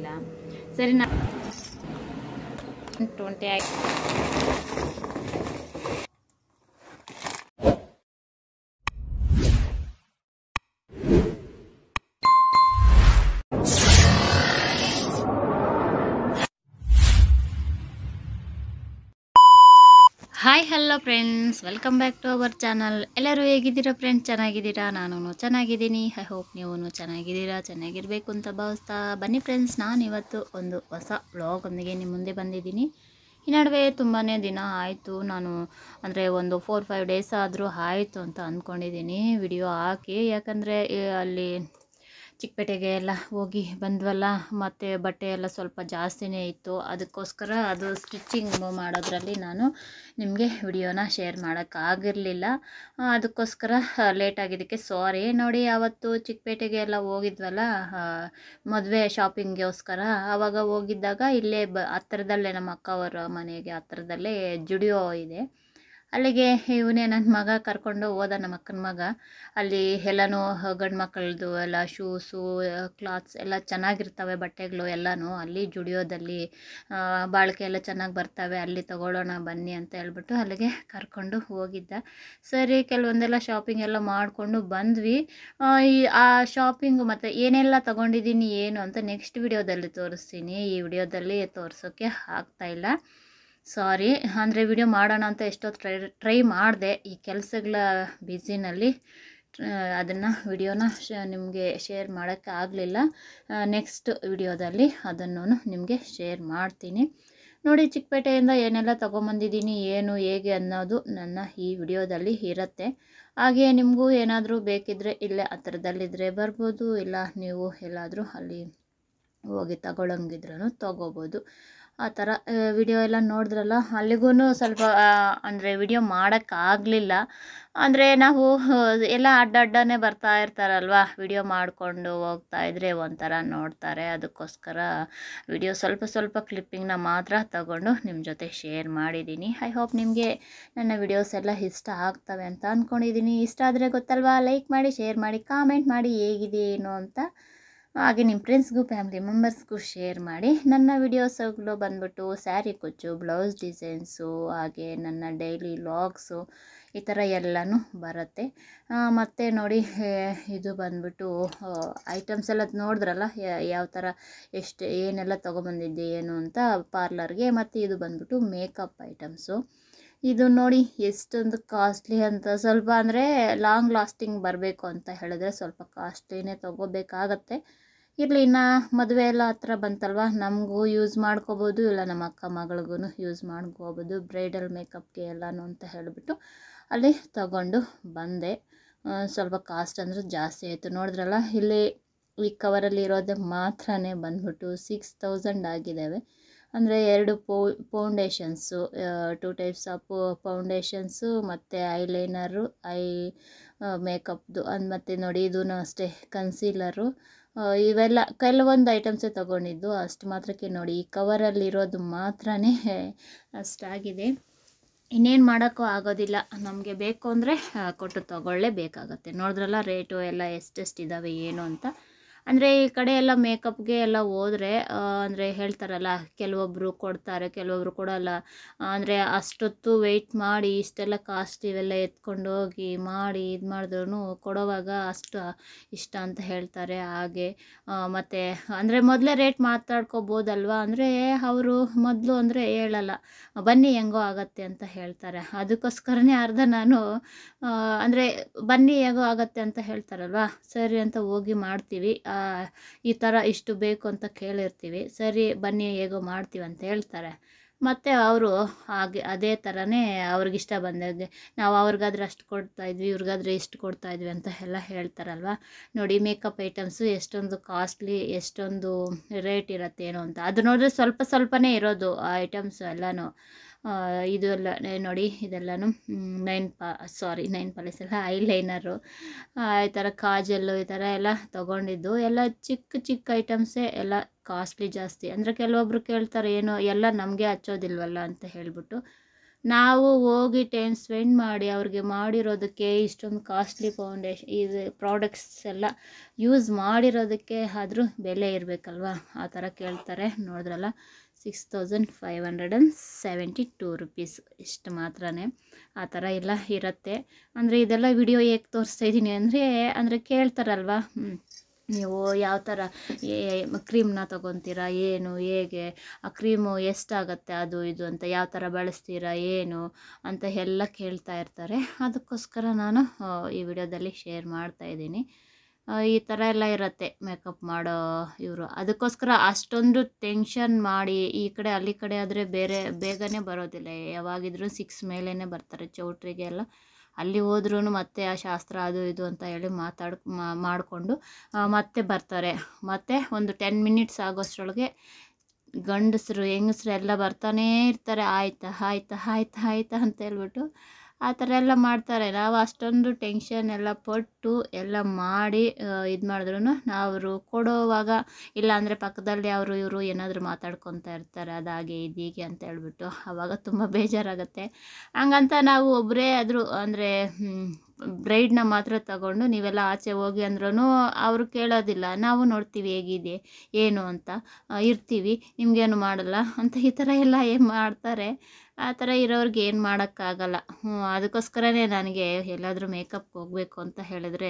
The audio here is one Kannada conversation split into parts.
ಇಲ್ಲ. ಸರಿ, ನಾನು 20 ಆಗಿ hi hello friends, welcome back to our channel. ಎಲ್ಲರೂ ಹೇಗಿದ್ದೀರಾ ಫ್ರೆಂಡ್ಸ್? ಚೆನ್ನಾಗಿದ್ದೀರಾ? ನಾನು ಚೆನ್ನಾಗಿದ್ದೀನಿ. ಐ ಹೋಪ್ ನೀವು ಚೆನ್ನಾಗಿದ್ದೀರಾ, ಚೆನ್ನಾಗಿರಬೇಕು ಅಂತ ಭಾವಿಸ್ತಾ ಬನ್ನಿ ಫ್ರೆಂಡ್ಸ್. ನಾನು ಇವತ್ತು ಒಂದು ಹೊಸ ವ್ಲಾಗೊಂದಿಗೆ ನಿಮ್ಮ ಮುಂದೆ ಬಂದಿದ್ದೀನಿ. ಈ ನಡುವೆ ತುಂಬಾ ದಿನ ಆಯಿತು, ನಾನು ಅಂದರೆ ಒಂದು 4-5 ಡೇಸ್ ಆದರೂ ಆಯಿತು ಅಂತ ಅಂದ್ಕೊಂಡಿದ್ದೀನಿ ವಿಡಿಯೋ ಹಾಕಿ. ಯಾಕಂದರೆ ಅಲ್ಲಿ ಚಿಕ್ಕಪೇಟೆಗೆ ಎಲ್ಲ ಹೋಗಿ ಬಂದ್ವಲ್ಲ, ಮತ್ತು ಬಟ್ಟೆ ಎಲ್ಲ ಸ್ವಲ್ಪ ಜಾಸ್ತಿನೇ ಇತ್ತು. ಅದಕ್ಕೋಸ್ಕರ ಅದು ಸ್ಟಿಚಿಂಗ್ ಮಾಡೋದ್ರಲ್ಲಿ ನಾನು ನಿಮಗೆ ವಿಡಿಯೋನ ಶೇರ್ ಮಾಡೋಕ್ಕಾಗಿರಲಿಲ್ಲ. ಅದಕ್ಕೋಸ್ಕರ ಲೇಟ್ ಆಗಿದ್ದಕ್ಕೆ ಸಾರಿ. ನೋಡಿ, ಆವತ್ತು ಚಿಕ್ಕಪೇಟೆಗೆ ಎಲ್ಲ ಹೋಗಿದ್ವಲ್ಲ ಮದುವೆ ಶಾಪಿಂಗ್ಗೋಸ್ಕರ. ಆವಾಗ ಹೋಗಿದ್ದಾಗ ಇಲ್ಲೇ ಹತ್ತಿರದಲ್ಲೇ ನಮ್ಮ ಅಕ್ಕವರ ಮನೆಗೆ ಹತ್ತಿರದಲ್ಲೇ ಜುಡಿಯೋ ಇದೆ. ಅಲ್ಲಿಗೆ ಇವನೇ ನನ್ನ ಮಗ ಕರ್ಕೊಂಡು ಹೋದ, ನಮ್ಮ ಅಕ್ಕನ ಮಗ. ಅಲ್ಲಿ ಎಲ್ಲನೂ ಗಂಡು ಮಕ್ಕಳದು ಎಲ್ಲ ಶೂಸು, ಕ್ಲಾತ್ಸ್ ಎಲ್ಲ ಚೆನ್ನಾಗಿರ್ತವೆ, ಬಟ್ಟೆಗಳು ಎಲ್ಲನೂ ಅಲ್ಲಿ ಜುಡಿಯೋದಲ್ಲಿ ಬಾಳಿಕೆ ಎಲ್ಲ ಚೆನ್ನಾಗಿ ಬರ್ತವೆ, ಅಲ್ಲಿ ತಗೊಳ್ಳೋಣ ಬನ್ನಿ ಅಂತ ಹೇಳ್ಬಿಟ್ಟು ಅಲ್ಲಿಗೆ ಕರ್ಕೊಂಡು ಹೋಗಿದ್ದ. ಸರಿ, ಕೆಲವೊಂದೆಲ್ಲ ಶಾಪಿಂಗ್ ಎಲ್ಲ ಮಾಡಿಕೊಂಡು ಬಂದ್ವಿ. ಆ ಶಾಪಿಂಗು ಮತ್ತು ಏನೆಲ್ಲ ತೊಗೊಂಡಿದ್ದೀನಿ ಏನು ಅಂತ ನೆಕ್ಸ್ಟ್ ವಿಡಿಯೋದಲ್ಲಿ ತೋರಿಸ್ತೀನಿ. ಈ ವಿಡಿಯೋದಲ್ಲಿ ತೋರಿಸೋಕ್ಕೆ ಆಗ್ತಾಯಿಲ್ಲ, ಸಾರಿ. ಅಂದರೆ ವಿಡಿಯೋ ಮಾಡೋಣ ಅಂತ ಎಷ್ಟೊತ್ತು ಟ್ರೈ ಮಾಡಿದೆ, ಈ ಕೆಲಸಗಳ ಬ್ಯುಸಿನಲ್ಲಿ ಅದನ್ನು ವಿಡಿಯೋನ ನಿಮಗೆ ಶೇರ್ ಮಾಡೋಕ್ಕೆ ಆಗಲಿಲ್ಲ. ನೆಕ್ಸ್ಟ್ ವಿಡಿಯೋದಲ್ಲಿ ಅದನ್ನು ನಿಮಗೆ ಶೇರ್ ಮಾಡ್ತೀನಿ. ನೋಡಿ, ಚಿಕ್ಕಪೇಟೆಯಿಂದ ಏನೆಲ್ಲ ತೊಗೊಂಬಂದಿದ್ದೀನಿ, ಏನು ಹೇಗೆ ಅನ್ನೋದು ನನ್ನ ಈ ವಿಡಿಯೋದಲ್ಲಿ ಇರುತ್ತೆ. ಹಾಗೆ ನಿಮಗೂ ಏನಾದರೂ ಬೇಕಿದ್ದರೆ ಇಲ್ಲೇ ಹತ್ರದಲ್ಲಿದ್ದರೆ ಬರ್ಬೋದು, ಇಲ್ಲ ನೀವು ಎಲ್ಲಾದರೂ ಅಲ್ಲಿ ಹೋಗಿ ತಗೊಳ್ಳೋಂಗಿದ್ರೂ ತೊಗೋಬೋದು. ಆ ಥರ ವಿಡಿಯೋ ಎಲ್ಲ ನೋಡಿದ್ರಲ್ಲ, ಅಲ್ಲಿಗೂ ಸ್ವಲ್ಪ ಅಂದರೆ ವಿಡಿಯೋ ಮಾಡೋಕ್ಕಾಗಲಿಲ್ಲ. ಅಂದರೆ ನಾವು ಎಲ್ಲ ಅಡ್ಡನೇ ಬರ್ತಾ ಇರ್ತಾರಲ್ವ, ವಿಡಿಯೋ ಮಾಡಿಕೊಂಡು ಹೋಗ್ತಾಯಿದ್ರೆ ಒಂಥರ ನೋಡ್ತಾರೆ. ಅದಕ್ಕೋಸ್ಕರ ವಿಡಿಯೋ ಸ್ವಲ್ಪ ಕ್ಲಿಪ್ಪಿಂಗ್ನ ಮಾತ್ರ ತಗೊಂಡು ನಿಮ್ಮ ಜೊತೆ ಶೇರ್ ಮಾಡಿದ್ದೀನಿ. ಐ ಹೋಪ್ ನಿಮಗೆ ನನ್ನ ವಿಡಿಯೋಸ್ ಎಲ್ಲ ಇಷ್ಟ ಆಗ್ತವೆ ಅಂತ ಅಂದ್ಕೊಂಡಿದ್ದೀನಿ. ಇಷ್ಟ ಆದರೆ ಗೊತ್ತಲ್ವಾ, ಲೈಕ್ ಮಾಡಿ, ಶೇರ್ ಮಾಡಿ, ಕಾಮೆಂಟ್ ಮಾಡಿ ಹೇಗಿದೆ ಏನು ಅಂತ. ಹಾಗೆ ನಿಮ್ಮ ಫ್ರೆಂಡ್ಸ್ಗೂ ಫ್ಯಾಮಿಲಿ ಮೆಂಬರ್ಸ್ಗೂ ಶೇರ್ ಮಾಡಿ. ನನ್ನ ವಿಡಿಯೋಸ್ಗಳು ಬಂದ್ಬಿಟ್ಟು ಸ್ಯಾರಿ ಕುಚ್ಚು, ಬ್ಲೌಸ್ ಡಿಸೈನ್ಸು, ಹಾಗೆ ನನ್ನ ಡೈಲಿ ವ್ಲಾಗ್ಸು, ಈ ಥರ ಎಲ್ಲನೂ ಬರುತ್ತೆ. ಮತ್ತು ನೋಡಿ, ಇದು ಬಂದ್ಬಿಟ್ಟು ಐಟಮ್ಸ್ ಎಲ್ಲ ನೋಡಿದ್ರಲ್ಲ ಯಾವ ಥರ ಎಷ್ಟು ಏನೆಲ್ಲ ತೊಗೊಬಂದಿದ್ದೆ ಏನು ಅಂತ ಪಾರ್ಲರ್ಗೆ. ಮತ್ತು ಇದು ಬಂದ್ಬಿಟ್ಟು ಮೇಕಪ್ ಐಟಮ್ಸು. ಇದು ನೋಡಿ ಎಷ್ಟೊಂದು ಕಾಸ್ಟ್ಲಿ ಅಂತ. ಸ್ವಲ್ಪ ಅಂದರೆ ಲಾಂಗ್ ಲಾಸ್ಟಿಂಗ್ ಬರಬೇಕು ಅಂತ ಹೇಳಿದ್ರೆ ಸ್ವಲ್ಪ ಕಾಸ್ಟ್ಲಿನೇ ತೊಗೋಬೇಕಾಗತ್ತೆ. ಇರಲಿ, ಇನ್ನು ಮದುವೆ ಎಲ್ಲ ಹತ್ರ ಬಂತಲ್ವ, ನಮಗೂ ಯೂಸ್ ಮಾಡ್ಕೋಬೋದು, ಇಲ್ಲ ನಮ್ಮ ಅಕ್ಕ ಮಗಳಿಗೂ ಯೂಸ್ ಮಾಡ್ಕೋಬೋದು, ಬ್ರೈಡಲ್ ಮೇಕಪ್ಗೆ ಎಲ್ಲನೂ ಅಂತ ಹೇಳಿಬಿಟ್ಟು ಅಲ್ಲಿ ತಗೊಂಡು ಬಂದೆ. ಸ್ವಲ್ಪ ಕಾಸ್ಟ್ ಅಂದರೆ ಜಾಸ್ತಿ ಆಯಿತು. ನೋಡಿದ್ರಲ್ಲ, ಇಲ್ಲಿ ಈ ಕವರಲ್ಲಿ ಇರೋದೇ ಮಾತ್ರ ಬಂದ್ಬಿಟ್ಟು 6000 ಆಗಿದ್ದಾವೆ. ಅಂದರೆ 2 ಫೌಂಡೇಶನ್ಸು, 2 ಟೈಪ್ಸ್ ಆಫ್ ಫೌಂಡೇಶನ್ಸು, ಮತ್ತು ಐಲೈನರು, ಮೇಕಪ್ದು ಮತ್ತು ನೋಡಿ ಇದೂ ಅಷ್ಟೇ ಕನ್ಸೀಲರು. ಇವೆಲ್ಲ ಕೆಲವೊಂದು ಐಟಮ್ಸೇ ತೊಗೊಂಡಿದ್ದು. ಅಷ್ಟು ಮಾತ್ರಕ್ಕೆ ನೋಡಿ, ಈ ಕವರಲ್ಲಿರೋದು ಮಾತ್ರ ಅಷ್ಟಾಗಿದೆ. ಇನ್ನೇನು ಮಾಡೋಕ್ಕೂ ಆಗೋದಿಲ್ಲ, ನಮಗೆ ಬೇಕು ಅಂದರೆ ಕೊಟ್ಟು ತೊಗೊಳ್ಳೇಬೇಕಾಗತ್ತೆ. ನೋಡಿದ್ರಲ್ಲ ರೇಟು ಎಲ್ಲ ಎಷ್ಟೆಷ್ಟಿದ್ದಾವೆ ಏನು ಅಂತ. ಅಂದರೆ ಈ ಕಡೆ ಎಲ್ಲ ಮೇಕಪ್ಗೆ ಎಲ್ಲ ಹೋದರೆ ಅಂದರೆ ಹೇಳ್ತಾರಲ್ಲ, ಕೆಲವೊಬ್ಬರು ಕೊಡ್ತಾರೆ, ಕೆಲವೊಬ್ಬರು ಕೊಡೋಲ್ಲ. ಅಂದರೆ ಅಷ್ಟೊತ್ತು ವೆಯ್ಟ್ ಮಾಡಿ ಇಷ್ಟೆಲ್ಲ ಕಾಸ್ಟ್ ಇವೆಲ್ಲ ಎತ್ಕೊಂಡು ಹೋಗಿ ಮಾಡಿ ಇದು ಮಾಡಿದ್ರೂ ಕೊಡೋವಾಗ ಅಷ್ಟು ಇಷ್ಟ ಅಂತ ಹೇಳ್ತಾರೆ. ಹಾಗೆ ಮತ್ತು ಅಂದರೆ ಮೊದಲೇ ರೇಟ್ ಮಾತಾಡ್ಕೋಬೋದಲ್ವ. ಅಂದರೆ ಅವರು ಮೊದಲು ಅಂದರೆ ಹೇಳಲ್ಲ, ಬನ್ನಿ ಹೆಂಗೋ ಆಗತ್ತೆ ಅಂತ ಹೇಳ್ತಾರೆ. ಅದಕ್ಕೋಸ್ಕರನೇ ಅರ್ಧ ನಾನು ಅಂದರೆ ಬನ್ನಿ ಹೇಗೋ ಆಗತ್ತೆ ಅಂತ ಹೇಳ್ತಾರಲ್ವ, ಸರಿ ಅಂತ ಹೋಗಿ ಮಾಡ್ತೀವಿ. ಈ ಥರ ಇಷ್ಟು ಬೇಕು ಅಂತ ಕೇಳಿರ್ತೀವಿ, ಸರಿ ಬನ್ನಿ ಹೇಗೋ ಮಾಡ್ತೀವಿ ಅಂತ ಹೇಳ್ತಾರೆ. ಮತ್ತು ಅವರು ಹಾಗೆ ಅದೇ ಥರನೇ ಅವ್ರಿಗಿಷ್ಟ ಬಂದಾಗೆ ನಾವು ಅವ್ರಿಗಾದ್ರೆ ಅಷ್ಟು ಕೊಡ್ತಾಯಿದ್ವಿ, ಇವ್ರಿಗಾದ್ರೆ ಇಷ್ಟು ಕೊಡ್ತಾಯಿದ್ವಿ ಅಂತ ಎಲ್ಲ ಹೇಳ್ತಾರಲ್ವ. ನೋಡಿ, ಮೇಕಪ್ ಐಟಮ್ಸು ಎಷ್ಟೊಂದು ಕಾಸ್ಟ್ಲಿ, ಎಷ್ಟೊಂದು ರೇಟ್ ಇರುತ್ತೆ ಏನು ಅಂತ. ಅದು ನೋಡಿದ್ರೆ ಸ್ವಲ್ಪನೇ ಇರೋದು ಆ ಐಟಮ್ಸು ಎಲ್ಲನೂ. ಇದು ಎಲ್ಲ ನೋಡಿ, ಇದೆಲ್ಲನೂ ನೈನ್ ಪಾಲಿಸ್ ಎಲ್ಲ ಐಲೈನರು, ಈ ಥರ ಕಾಜಲ್ಲು, ಈ ಥರ ಎಲ್ಲ ತೊಗೊಂಡಿದ್ದು. ಎಲ್ಲ ಚಿಕ್ಕ ಐಟಮ್ಸೇ, ಎಲ್ಲ ಕಾಸ್ಟ್ಲಿ ಜಾಸ್ತಿ. ಅಂದರೆ ಕೆಲವೊಬ್ರು ಕೇಳ್ತಾರೆ, ಏನು ಎಲ್ಲ ನಮಗೆ ಹಚ್ಚೋದಿಲ್ವಲ್ಲ ಅಂತ ಹೇಳ್ಬಿಟ್ಟು. ನಾವು ಹೋಗಿ ಟೈಮ್ ಸ್ಪೆಂಡ್ ಮಾಡಿ ಅವ್ರಿಗೆ ಮಾಡಿರೋದಕ್ಕೆ ಇಷ್ಟೊಂದು ಕಾಸ್ಟ್ಲಿ ಫೌಂಡೇಶನ್ ಇದು ಪ್ರಾಡಕ್ಟ್ಸ್ ಎಲ್ಲ ಯೂಸ್ ಮಾಡಿರೋದಕ್ಕೆ ಆದರೂ ಬೆಲೆ ಇರಬೇಕಲ್ವ, ಆ ಥರ ಕೇಳ್ತಾರೆ. ನೋಡಿದ್ರಲ್ಲ, 6572 ರುಪೀಸ್, ಇಷ್ಟು ಮಾತ್ರನೇ. ಆ ಥರ ಎಲ್ಲ ಇರುತ್ತೆ. ಅಂದರೆ ಇದೆಲ್ಲ ವಿಡಿಯೋ ಹೇಗೆ ತೋರಿಸ್ತಾ ಇದ್ದೀನಿ ಅಂದರೆ ಕೇಳ್ತಾರಲ್ವ, ನೀವು ಯಾವ ಥರ ಕ್ರೀಮ್ನ ತೊಗೊತೀರಾ, ಏನು ಹೇಗೆ, ಆ ಕ್ರೀಮು ಎಷ್ಟಾಗತ್ತೆ, ಅದು ಇದು ಅಂತ, ಯಾವ ಥರ ಬಳಸ್ತೀರಾ, ಏನು ಅಂತ ಎಲ್ಲ ಕೇಳ್ತಾ ಇರ್ತಾರೆ. ಅದಕ್ಕೋಸ್ಕರ ನಾನು ಈ ವಿಡಿಯೋದಲ್ಲಿ ಶೇರ್ ಮಾಡ್ತಾಯಿದ್ದೀನಿ. ಈ ಥರ ಎಲ್ಲ ಇರುತ್ತೆ ಮೇಕಪ್ ಮಾಡೋ ಇವರು. ಅದಕ್ಕೋಸ್ಕರ ಅಷ್ಟೊಂದು ಟೆನ್ಷನ್ ಮಾಡಿ ಈ ಕಡೆ ಅಲ್ಲಿ ಕಡೆ ಆದರೆ ಬೇಗನೆ ಬರೋದಿಲ್ಲ. ಯಾವಾಗಿದ್ರೂ 6 ಮೇಲೇ ಬರ್ತಾರೆ ಚೌಟ್ರಿಗೆ ಎಲ್ಲ. ಅಲ್ಲಿ ಹೋದ್ರೂ ಮತ್ತೆ ಆ ಶಾಸ್ತ್ರ ಅದು ಇದು ಅಂತ ಹೇಳಿ ಮಾಡಿಕೊಂಡು ಮತ್ತೆ ಬರ್ತಾರೆ. ಮತ್ತು ಒಂದು 10 ಮಿನಿಟ್ಸ್ ಆಗೋಷ್ಟರೊಳಗೆ ಗಂಡಸರು ಹೆಂಗಸರು ಎಲ್ಲ ಬರ್ತಾನೇ ಇರ್ತಾರೆ. ಆಯ್ತಾ ಆಯ್ತಾ ಆಯ್ತಾ ಆಯ್ತಾ ಅಂತ ಹೇಳ್ಬಿಟ್ಟು ಆ ಥರ ಎಲ್ಲ ಮಾಡ್ತಾರೆ. ನಾವು ಅಷ್ಟೊಂದು ಟೆನ್ಷನ್ ಎಲ್ಲ ಪಟ್ಟು ಎಲ್ಲ ಮಾಡಿ ಇದು ಮಾಡಿದ್ರೂ ಅವರು ಕೊಡೋವಾಗ, ಇಲ್ಲಾಂದರೆ ಪಕ್ಕದಲ್ಲಿ ಅವರು ಇವರು ಏನಾದರೂ ಮಾತಾಡ್ಕೊತಾ ಇರ್ತಾರೆ, ಅದಾಗೆ ಇದೀಗೆ ಅಂತ ಹೇಳ್ಬಿಟ್ಟು. ಆವಾಗ ತುಂಬ ಬೇಜಾರಾಗುತ್ತೆ. ಹಂಗಂತ ನಾವು ಒಬ್ಬರೇ ಆದರೂ ಅಂದರೆ ಬ್ರೈಡ್ನ ಮಾತ್ರ ತಗೊಂಡು ನೀವೆಲ್ಲ ಆಚೆ ಹೋಗಿ ಅಂದ್ರೂ ಅವರು ಕೇಳೋದಿಲ್ಲ. ನಾವು ನೋಡ್ತೀವಿ ಹೇಗಿದೆ ಏನು ಅಂತ, ಇರ್ತೀವಿ, ನಿಮಗೇನು ಮಾಡಲ್ಲ ಅಂತ ಈ ಥರ ಎಲ್ಲ ಏನು ಮಾಡ್ತಾರೆ. ಆ ಥರ ಇರೋರಿಗೆ ಏನು ಮಾಡೋಕ್ಕಾಗಲ್ಲ. ಅದಕ್ಕೋಸ್ಕರನೇ ನನಗೆ ಎಲ್ಲಾದರೂ ಮೇಕಪ್ಗೆ ಹೋಗಬೇಕು ಅಂತ ಹೇಳಿದ್ರೆ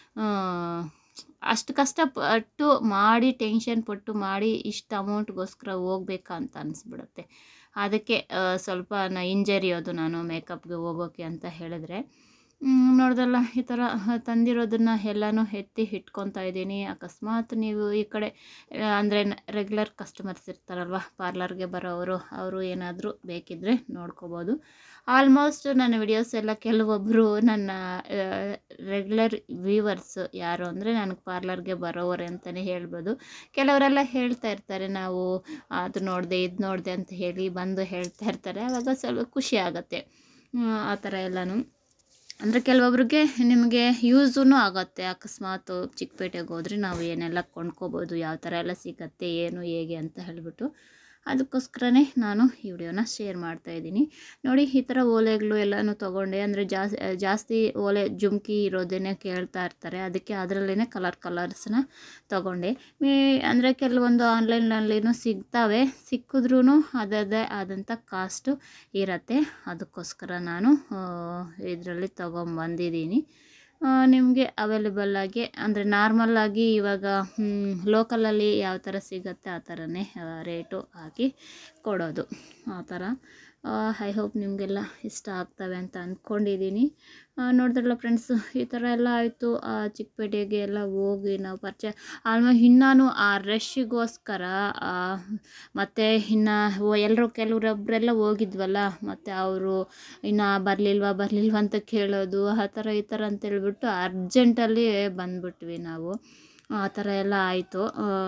ಅಷ್ಟು ಕಷ್ಟಪಟ್ಟು ಮಾಡಿ ಟೆನ್ಷನ್ ಪಟ್ಟು ಮಾಡಿ ಇಷ್ಟು ಅಮೌಂಟ್ಗೋಸ್ಕರ ಹೋಗ್ಬೇಕಾ ಅಂತ ಅನಿಸ್ಬಿಡುತ್ತೆ. ಅದಕ್ಕೆ ಸ್ವಲ್ಪ ಹಿಂಜರಿಯೋದು ನಾನು ಮೇಕಪ್ಗೆ ಹೋಗೋಕ್ಕೆ ಅಂತ ಹೇಳಿದ್ರೆ. ನೋಡ್ದಲ್ಲ, ಈ ಥರ ತಂದಿರೋದನ್ನು ಎಲ್ಲನೂ ಎತ್ತಿ ಇಟ್ಕೊತಾ ಇದ್ದೀನಿ. ಅಕಸ್ಮಾತ್ ನೀವು ಈ ಕಡೆ ಅಂದರೆ ರೆಗ್ಯುಲರ್ ಕಸ್ಟಮರ್ಸ್ ಇರ್ತಾರಲ್ವ, ಪಾರ್ಲರ್ಗೆ ಬರೋವರು, ಅವರು ಏನಾದರೂ ಬೇಕಿದ್ದರೆ ನೋಡ್ಕೋಬೋದು. ಆಲ್ಮೋಸ್ಟ್ ನನ್ನ ವಿಡಿಯೋಸ್ ಎಲ್ಲ ಕೆಲವೊಬ್ಬರು ನನ್ನ ರೆಗ್ಯುಲರ್ ವ್ಯೂವರ್ಸ್ ಯಾರು ಅಂದರೆ ನನಗೆ ಪಾರ್ಲರ್ಗೆ ಬರೋವರೆ ಅಂತಲೇ ಹೇಳ್ಬೋದು. ಕೆಲವರೆಲ್ಲ ಹೇಳ್ತಾ ಇರ್ತಾರೆ, ನಾವು ಅದು ನೋಡಿದೆ ಇದು ನೋಡಿದೆ ಅಂತ ಹೇಳಿ ಬಂದು ಹೇಳ್ತಾ ಇರ್ತಾರೆ. ಆವಾಗ ಸ್ವಲ್ಪ ಖುಷಿ ಆಗುತ್ತೆ. ಆ ಥರ ಎಲ್ಲನೂ ಅಂದರೆ ಕೆಲವೊಬ್ರಿಗೆ ನಿಮಗೆ ಯೂಸೂ ಆಗುತ್ತೆ. ಅಕಸ್ಮಾತ್ ಚಿಕ್ಕಪೇಟೆಗೆ ಹೋದರೆ ನಾವು ಏನೆಲ್ಲ ಕೊಂಡ್ಕೋಬೋದು, ಯಾವ ಥರ ಎಲ್ಲ ಸಿಗುತ್ತೆ, ಏನು ಹೇಗೆ ಅಂತ ಹೇಳಿಬಿಟ್ಟು. ಅದಕ್ಕೋಸ್ಕರನೇ ನಾನು ಈ ವಿಡಿಯೋನ ಶೇರ್ ಮಾಡ್ತಾಯಿದ್ದೀನಿ. ನೋಡಿ, ಈ ಥರ ಓಲೆಗಳು ಎಲ್ಲನೂ ತೊಗೊಂಡೆ. ಅಂದರೆ ಜಾಸ್ತಿ ಓಲೆ ಜುಮ್ಕಿ ಇರೋದೇನೆ ಕೇಳ್ತಾ ಇರ್ತಾರೆ, ಅದಕ್ಕೆ ಅದರಲ್ಲೇ ಕಲರ್ಸ್ನ ತೊಗೊಂಡೆ. ಅಂದರೆ ಕೆಲವೊಂದು ಆನ್ಲೈನಲ್ಲಿನೂ ಸಿಗ್ತವೆ, ಸಿಕ್ಕಿದ್ರೂ ಅದರದ್ದೇ ಆದಂಥ ಕಾಸ್ಟು ಇರತ್ತೆ. ಅದಕ್ಕೋಸ್ಕರ ನಾನು ಇದರಲ್ಲಿ ತೊಗೊಂಬಂದಿದ್ದೀನಿ. ನಿಮಗೆ ಅವೈಲೇಬಲ್ಲಾಗಿ ಅಂದರೆ ನಾರ್ಮಲ್ಲಾಗಿ ಇವಾಗ ಲೋಕಲಲ್ಲಿ ಯಾವ ಥರ ಸಿಗುತ್ತೆ ಆ ಥರನೇ ರೇಟು ಹಾಕಿ ಕೊಡೋದು. ಆ ಥರ ಐ ಹೋಪ್ ನಿಮಗೆಲ್ಲ ಇಷ್ಟ ಆಗ್ತವೆ ಅಂತ ಅಂದ್ಕೊಂಡಿದ್ದೀನಿ. ನೋಡಿದ್ರಲ್ಲ ಫ್ರೆಂಡ್ಸ್, ಈ ಥರ ಎಲ್ಲ ಆಯಿತು. ಚಿಕ್ಕಪೇಟೆಗೆ ಎಲ್ಲ ಹೋಗಿ ನಾವು ಪರಿಚಯ ಆಲ್ಮೋಸ್ಟ್ ಇನ್ನೂ ಆ ರಶ್ಶಿಗೋಸ್ಕರ ಮತ್ತು ಇನ್ನು ಕೆಲವರೊಬ್ಬರೆಲ್ಲ ಹೋಗಿದ್ವಲ್ಲ, ಮತ್ತು ಅವರು ಇನ್ನು ಬರಲಿಲ್ವಾ ಅಂತ ಕೇಳೋದು, ಆ ಥರ ಈ ಥರ ಅಂತೇಳ್ಬಿಟ್ಟು ಅರ್ಜೆಂಟಲ್ಲಿ ಬಂದ್ಬಿಟ್ವಿ ನಾವು. ಆ ಥರ ಎಲ್ಲ ಆಯಿತು.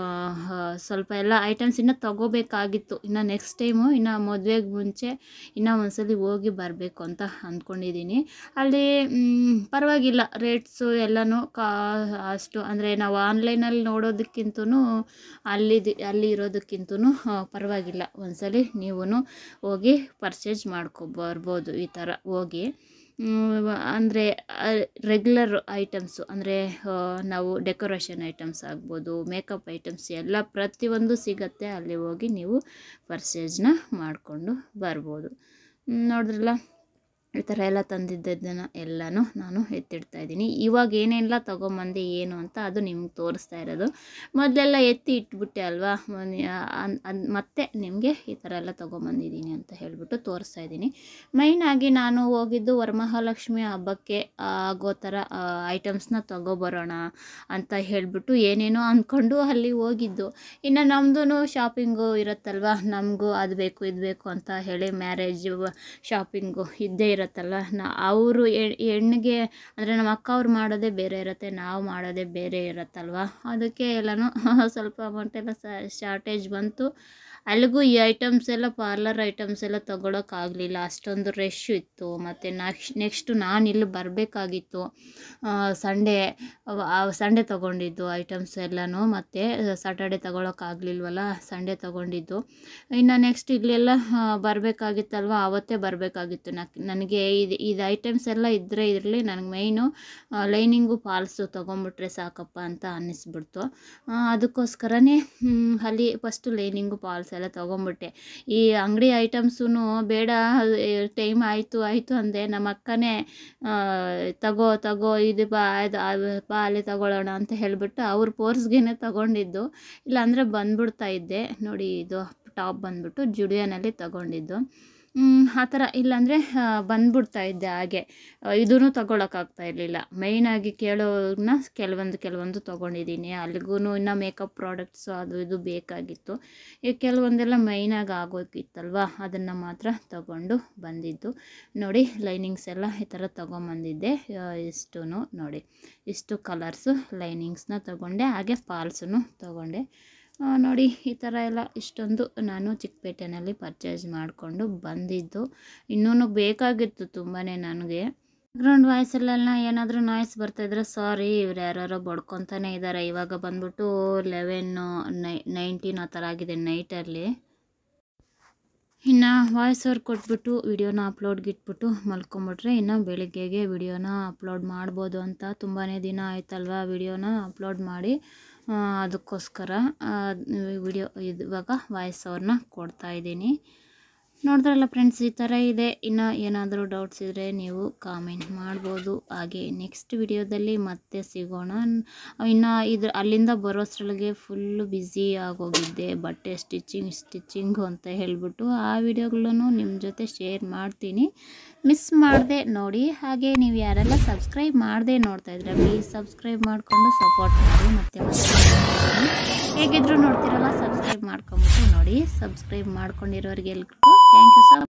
ಸ್ವಲ್ಪ ಎಲ್ಲ ಐಟಮ್ಸ್ ಇನ್ನೂ ತೊಗೋಬೇಕಾಗಿತ್ತು. ಇನ್ನು ನೆಕ್ಸ್ಟ್ ಟೈಮು ಇನ್ನು ಮದುವೆಗೆ ಮುಂಚೆ ಇನ್ನೂ ಒಂದ್ಸಲಿ ಹೋಗಿ ಬರಬೇಕು ಅಂತ ಅಂದ್ಕೊಂಡಿದ್ದೀನಿ. ಅಲ್ಲಿ ಪರವಾಗಿಲ್ಲ, ರೇಟ್ಸು ಎಲ್ಲನೂ ಅಷ್ಟು ಅಂದರೆ ನಾವು ಆನ್ಲೈನಲ್ಲಿ ನೋಡೋದಕ್ಕಿಂತೂ ಅಲ್ಲಿ ಇರೋದಕ್ಕಿಂತೂ ಪರವಾಗಿಲ್ಲ. ಒಂದ್ಸಲಿ ನೀವು ಹೋಗಿ ಪರ್ಚೇಸ್ ಮಾಡ್ಕೊಬರ್ಬೋದು ಈ ಥರ ಹೋಗಿ. ಅಂದರೆ ರೆಗ್ಯುಲರ್ ಐಟಮ್ಸು ಅಂದರೆ ನಾವು ಡೆಕೋರೇಷನ್ ಐಟಮ್ಸ್ ಆಗ್ಬೋದು, ಮೇಕಪ್ ಐಟಮ್ಸ್ ಎಲ್ಲ ಪ್ರತಿಯೊಂದು ಸಿಗತ್ತೆ. ಅಲ್ಲಿ ಹೋಗಿ ನೀವು ಪರ್ಚೇಸ್ನ ಮಾಡಿಕೊಂಡು ಬರ್ಬೋದು. ನೋಡಿದ್ರಲ್ಲ, ಈ ಥರ ಎಲ್ಲ ತಂದಿದ್ದನ್ನು ಎಲ್ಲನೂ ನಾನು ಎತ್ತಿಡ್ತಾಯಿದ್ದೀನಿ. ಇವಾಗ ಏನೆಲ್ಲ ತೊಗೊಂಬಂದೆ ಏನು ಅಂತ ಅದು ನಿಮ್ಗೆ ತೋರಿಸ್ತಾ ಇರೋದು. ಮೊದಲೆಲ್ಲ ಎತ್ತಿ ಇಟ್ಬಿಟ್ಟೆ ಅಲ್ವಾ, ಮತ್ತೆ ನಿಮಗೆ ಈ ಥರ ಎಲ್ಲ ತೊಗೊಂಬಂದಿದ್ದೀನಿ ಅಂತ ಹೇಳಿಬಿಟ್ಟು ತೋರಿಸ್ತಾಯಿದ್ದೀನಿ. ಮೈನಾಗಿ ನಾನು ಹೋಗಿದ್ದು ವರಮಹಾಲಕ್ಷ್ಮಿ ಹಬ್ಬಕ್ಕೆ ಆಗೋ ಥರ ಐಟಮ್ಸ್ನ ತೊಗೊಬರೋಣ ಅಂತ ಹೇಳಿಬಿಟ್ಟು ಏನೇನೋ ಅಂದ್ಕೊಂಡು ಅಲ್ಲಿ ಹೋಗಿದ್ದು. ಇನ್ನು ನಮ್ಮದು ಶಾಪಿಂಗು ಇರುತ್ತಲ್ವ, ನಮಗೂ ಅದು ಬೇಕು ಇದು ಬೇಕು ಅಂತ ಹೇಳಿ ಮ್ಯಾರೇಜು ಶಾಪಿಂಗು ಇದ್ದೇ ಇರುತ್ತಲ್ವ, ಅವರು ಹೆಣ್ಣಿಗೆ ಅಂದರೆ ನಮ್ಮ ಅಕ್ಕ ಅವ್ರು ಮಾಡೋದೇ ಬೇರೆ ಇರುತ್ತೆ, ನಾವು ಮಾಡೋದೇ ಬೇರೆ ಇರುತ್ತಲ್ವ, ಅದಕ್ಕೆ ಎಲ್ಲನೂ ಸ್ವಲ್ಪ ಅಮೌಂಟೆಲ್ಲ ಶಾರ್ಟೇಜ್ ಬಂತು. ಅಲ್ಲಿಗೂ ಈ ಐಟಮ್ಸ್ ಎಲ್ಲ ಪಾರ್ಲರ್ ಐಟಮ್ಸ್ ಎಲ್ಲ ತೊಗೊಳಕ್ಕಾಗಲಿಲ್ಲ, ಅಷ್ಟೊಂದು ರಶ್ ಇತ್ತು. ಮತ್ತು ನೆಕ್ಸ್ಟು ನಾನು ಇಲ್ಲಿ ಬರಬೇಕಾಗಿತ್ತು ಸಂಡೇ ತೊಗೊಂಡಿದ್ದು ಐಟಮ್ಸ್ ಎಲ್ಲನೂ, ಮತ್ತು ಸಾಟರ್ಡೆ ತೊಗೊಳಕ್ಕಾಗಲಿಲ್ವಲ್ಲ, ಸಂಡೇ ತೊಗೊಂಡಿದ್ದು. ಇನ್ನು ನೆಕ್ಸ್ಟ್ ಇಲ್ಲೆಲ್ಲ ಬರಬೇಕಾಗಿತ್ತಲ್ವ, ಆವತ್ತೇ ಬರಬೇಕಾಗಿತ್ತು. ನನಗೆ ಇದು ಐಟಮ್ಸ್ ಎಲ್ಲ ಇದ್ದರೆ ಇರಲಿ, ನನಗೆ ಮೈನು ಲೈನಿಂಗು ಫಾಲ್ಸು ತೊಗೊಂಬಿಟ್ರೆ ಸಾಕಪ್ಪ ಅಂತ ಅನ್ನಿಸ್ಬಿಡ್ತು. ಅದಕ್ಕೋಸ್ಕರನೇ ಅಲ್ಲಿ ಫಸ್ಟು ಲೈನಿಂಗು ಫಾಲ್ಸ್ ಎಲ್ಲ ತೊಗೊಂಬಿಟ್ಟೆ. ಈ ಅಂಗಡಿ ಐಟಮ್ಸೂ ಬೇಡ, ಟೈಮ್ ಆಯಿತು ಅಂದೆ. ನಮ್ಮ ಅಕ್ಕನೇ ತಗೋ ಇದು ಬಾ ಅಲ್ಲಿ ತಗೊಳ್ಳೋಣ ಅಂತ ಹೇಳಿಬಿಟ್ಟು ಅವ್ರ ಪೋರ್ಸ್ಗೇನೆ ತೊಗೊಂಡಿದ್ದು, ಇಲ್ಲಾಂದರೆ ಬಂದ್ಬಿಡ್ತಾ ಇದ್ದೆ. ನೋಡಿ, ಇದು ಟಾಪ್ ಬಂದ್ಬಿಟ್ಟು ಜುಡಿಯೋನಲ್ಲಿ ತೊಗೊಂಡಿದ್ದು. ಆ ಥರ ಇಲ್ಲಾಂದರೆ ಬಂದ್ಬಿಡ್ತಾ ಇದ್ದೆ ಹಾಗೆ. ಇದೂ ತೊಗೊಳಕ್ಕಾಗ್ತಾ ಇರಲಿಲ್ಲ. ಮೈನಾಗಿ ಕೇಳೋನ್ನ ಕೆಲವೊಂದು ತೊಗೊಂಡಿದ್ದೀನಿ. ಅಲ್ಲಿಗೂ ಇನ್ನು ಮೇಕಪ್ ಪ್ರಾಡಕ್ಟ್ಸು ಅದು ಇದು ಬೇಕಾಗಿತ್ತು. ಈಗ ಕೆಲವೊಂದೆಲ್ಲ ಮೈನಾಗಿ ಆಗೋಗಿತ್ತಲ್ವ, ಅದನ್ನು ಮಾತ್ರ ತೊಗೊಂಡು ಬಂದಿದ್ದು. ನೋಡಿ, ಲೈನಿಂಗ್ಸ್ ಎಲ್ಲ ಈ ಥರ ತೊಗೊಂಬಂದಿದ್ದೆ. ಇಷ್ಟೂ ನೋಡಿ, ಇಷ್ಟು ಕಲರ್ಸು ಲೈನಿಂಗ್ಸ್ನ ತೊಗೊಂಡೆ, ಹಾಗೆ ಫಾಲ್ಸನ್ನು ತೊಗೊಂಡೆ. ನೋಡಿ, ಈ ಥರ ಎಲ್ಲ ಇಷ್ಟೊಂದು ನಾನು ಚಿಕ್ಕಪೇಟೆನಲ್ಲಿ ಪರ್ಚೇಸ್ ಮಾಡಿಕೊಂಡು ಬಂದಿದ್ದು. ಇನ್ನೂ ಬೇಕಾಗಿತ್ತು ತುಂಬಾ ನನಗೆ. ಬ್ಯಾಕ್ಗ್ರೌಂಡ್ ವಾಯ್ಸಲ್ಲೆಲ್ಲ ಏನಾದರೂ ನಾಯ್ಸ್ ಬರ್ತಾಯಿದ್ರೆ ಸಾರಿ, ಇವ್ರು ಯಾರೋ ಬಡ್ಕೊತಾನೆ ಇದ್ದಾರೆ. ಇವಾಗ ಬಂದ್ಬಿಟ್ಟು 11:19 ಆ ಥರ ಆಗಿದೆ ನೈಟಲ್ಲಿ. ಇನ್ನು ವಾಯ್ಸ್ ಓವರ್ ಕೊಟ್ಬಿಟ್ಟು ವಿಡಿಯೋನ ಅಪ್ಲೋಡ್ಗೆ ಇಟ್ಬಿಟ್ಟು ಮಲ್ಕೊಂಬಿಟ್ರೆ ಇನ್ನು ಬೆಳಿಗ್ಗೆಗೆ ವಿಡಿಯೋನ ಅಪ್ಲೋಡ್ ಮಾಡ್ಬೋದು ಅಂತ. ತುಂಬಾ ದಿನ ಆಯ್ತಲ್ವ ವಿಡಿಯೋನ ಅಪ್ಲೋಡ್ ಮಾಡಿ, ಅದಕ್ಕೋಸ್ಕರ ವಿಡಿಯೋ ಇವಾಗ ವಾಯ್ಸ್ ಓವರ್ನ ಕೊಡ್ತಾಯಿದ್ದೀನಿ. ನೋಡಿದ್ರಲ್ಲ ಫ್ರೆಂಡ್ಸ್, ಈ ಥರ ಇದೆ. ಇನ್ನು ಏನಾದರೂ ಡೌಟ್ಸ್ ಇದ್ದರೆ ನೀವು ಕಾಮೆಂಟ್ ಮಾಡ್ಬೋದು. ಹಾಗೆ ನೆಕ್ಸ್ಟ್ ವಿಡಿಯೋದಲ್ಲಿ ಮತ್ತೆ ಸಿಗೋಣ. ಇನ್ನು ಅಲ್ಲಿಂದ ಬರೋಷ್ಟರೊಳಗೆ ಫುಲ್ಲು ಬ್ಯುಸಿ ಆಗೋಗಿದ್ದೆ, ಬಟ್ಟೆ ಸ್ಟಿಚ್ಚಿಂಗು ಅಂತ ಹೇಳಿಬಿಟ್ಟು. ಆ ವಿಡಿಯೋಗಳನ್ನು ನಿಮ್ಮ ಜೊತೆ ಶೇರ್ ಮಾಡ್ತೀನಿ, ಮಿಸ್ ಮಾಡಿದೆ ನೋಡಿ. ಹಾಗೆ ನೀವು ಯಾರೆಲ್ಲ ಸಬ್ಸ್ಕ್ರೈಬ್ ಮಾಡದೆ ನೋಡ್ತಾಯಿದ್ರೆ ಪ್ಲೀಸ್ ಸಬ್ಸ್ಕ್ರೈಬ್ ಮಾಡಿಕೊಂಡು ಸಪೋರ್ಟ್ ಮಾಡಿ. ಮತ್ತೆ ಹೇಗಿದ್ರು ನೋಡ್ತಿರಲ್ಲ, ಸಬ್ಸ್ಕ್ರೈಬ್ ಮಾಡ್ಕೊಂಬಿಟ್ಟು ನೋಡಿ. ಸಬ್ಸ್ಕ್ರೈಬ್ ಮಾಡ್ಕೊಂಡಿರೋರಿಗೆ ಎಲ್ರಿಗೂ ಥ್ಯಾಂಕ್ ಯು ಸೊ